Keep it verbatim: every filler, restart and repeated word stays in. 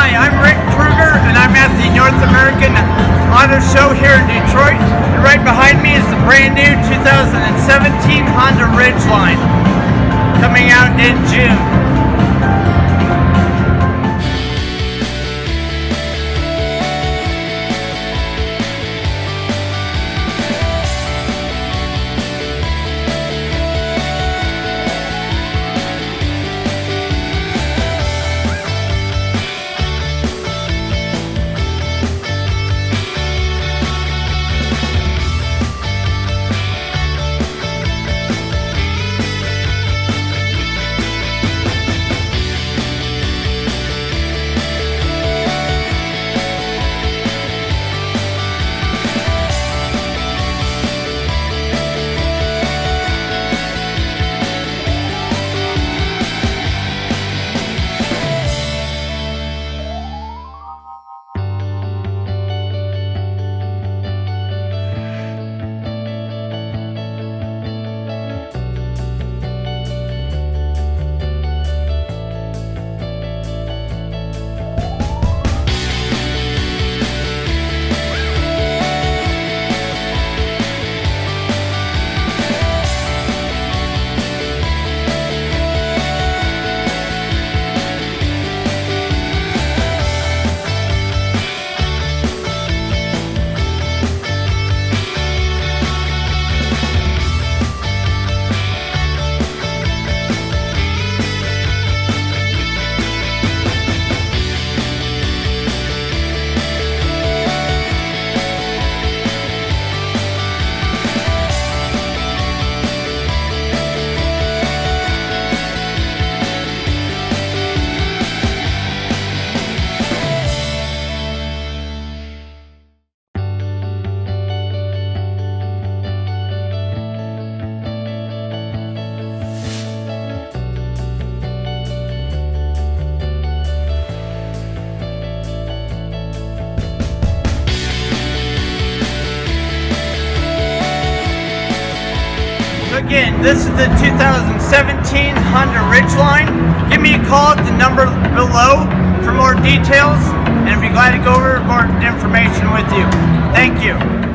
Hi, I'm Rick Kruger, and I'm at the North American Auto Show here in Detroit. And right behind me is the brand new two thousand seventeen Honda Ridgeline, coming out in June. Again, this is the two thousand seventeen Honda Ridgeline. Give me a call at the number below for more details, and I'd be glad to go over more information with you. Thank you.